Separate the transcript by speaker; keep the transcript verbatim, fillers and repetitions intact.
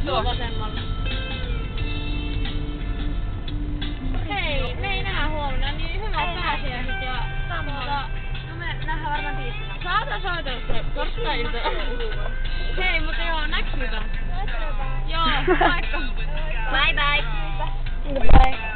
Speaker 1: tuo vasemmalle. Hei, me ei nähdä huomenna, niin hyvää pääsiäiset ja tuota, no me nähdään varmaan tiistaina. Saatan soitella se torstailta. Hei, mutta joo, näkyy. Joo, moikka.
Speaker 2: Bye bye.
Speaker 1: Bye.